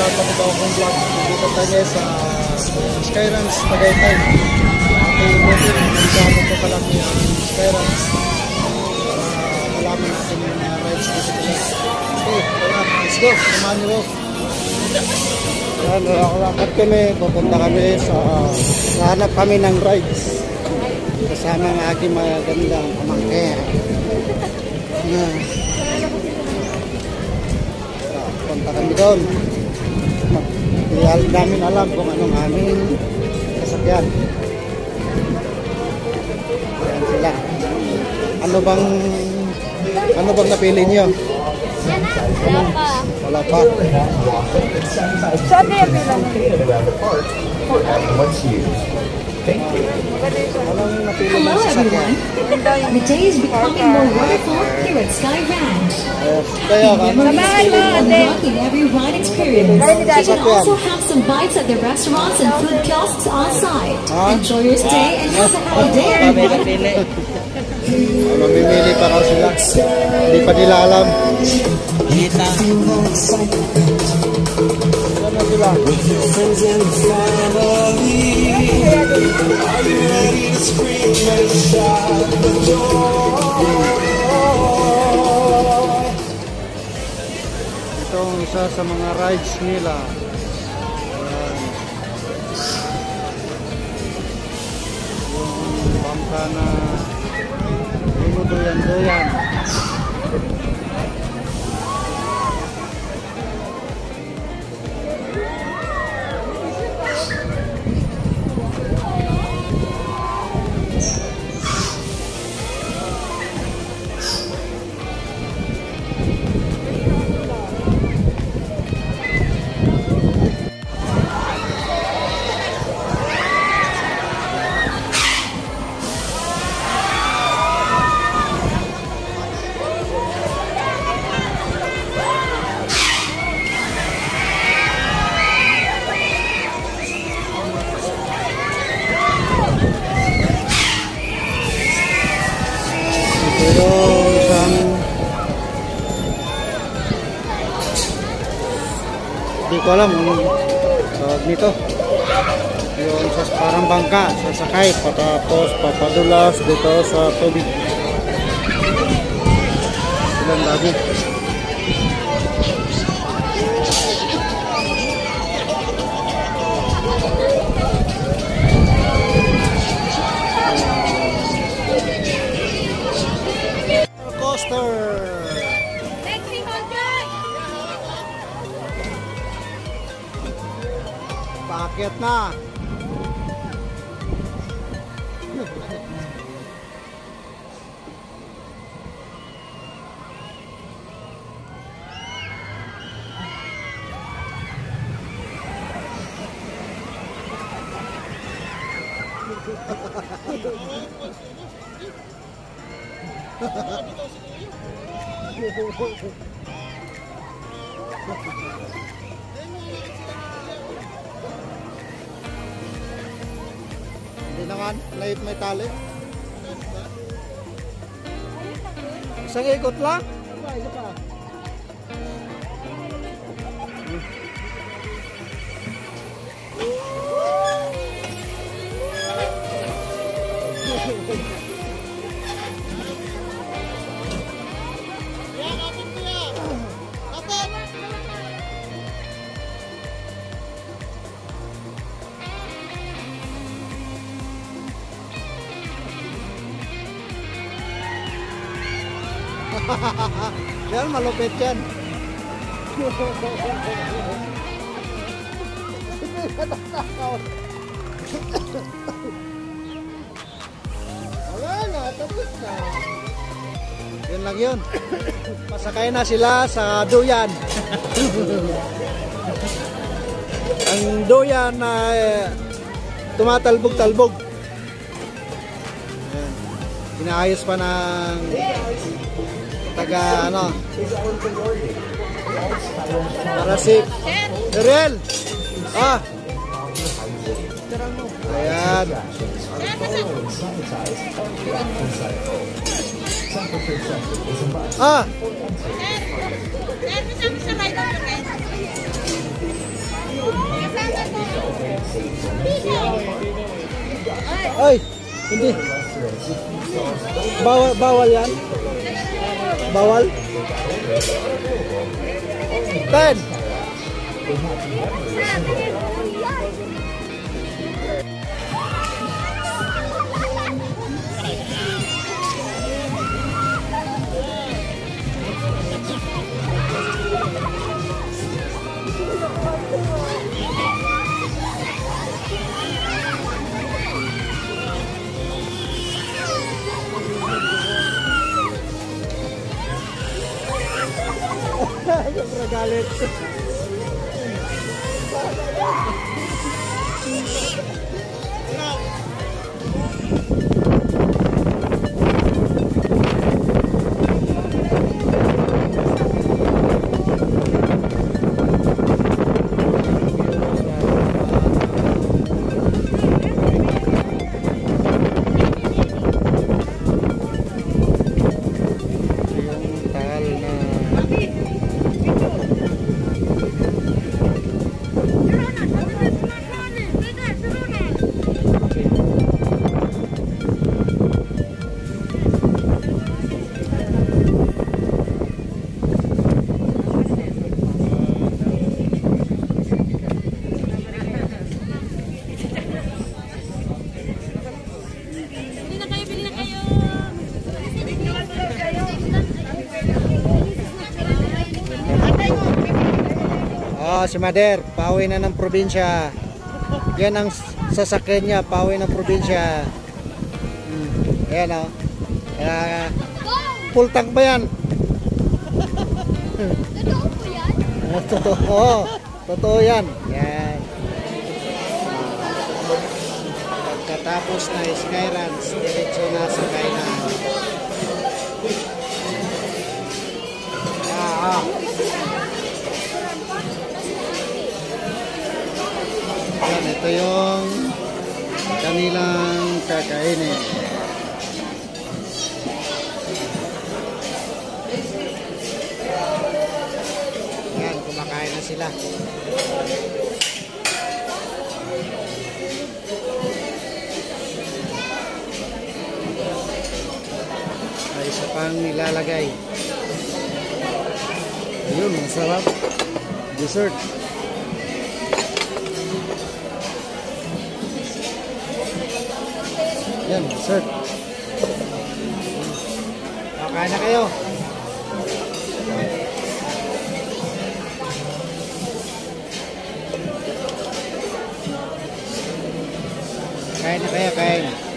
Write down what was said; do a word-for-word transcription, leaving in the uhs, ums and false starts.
panibawang kong vlog. Dito tayo sa Skyruns Tagaytay. Ating butin, nagkamot ko pala yung Skyruns. Malaman natin yung mga rides dito pala. Okay, tara, let's go. Samahan niyo. Yan, nakakakot kami. Pupunta kami sa nahanap kami ng rides. Kasama ng aking magandang pamangkin. Yan. Punta kami doon. Hindi namin alam kung anong aming sasakyan. Ayan sila. Ano bang ano bang napili niyo? Wala pa. Wala pa. Sabi yung bilang. Thank you. Hello everyone. The day is becoming more wonderful here at Sky Ranch. Unlocking every ride experience. You can also have some bites at the restaurants and food kiosks on site. Enjoy your stay and have a happy day, everyone. Mamimili pa raw sila. Hindi pa nila alam. Kita. Saan na sila? Ito ang isa sa mga rides nila. Yung bangka na doyan-doyan. Pero isang hindi ko alam kung tawag nito. Yung sa parang bangka, sasakay patapos papadulas dito sa tubig. Ilan lagi. Paakyat na. Hindi naman, may, may tali. Isang ikot lang? Isa pa. Yan, malupit yan. Wala na, tapos na. Yun lang yun. Pasakay na sila sa duyan. Ang duyan na eh, tumatalbog-talbog. Inaayos pa ng taga ano para si Ariel. Ah, ayan. Ah, Ay, hindi. Bawal, bawal yan. Bawal. Ten. Sobrang galit. Oh, si Mader, pauwi na ng probinsya. Yan ang sasakyan niya, pauwi ng probinsya. Hmm. Ayan o. Uh, full tank ba yan? Totoo po yan? Totoo. Totoo yan. Yan. Pagkatapos na Skyruns, diretso na sa kainan. Ah, ah. Yan, ito yung kanilang kakainin. Yan, kumakain na sila. Ay, isa pang nilalagay. Ayun, masarap. Dessert. Yan, dessert. Kakain na kayo. Kain na kayo, kain.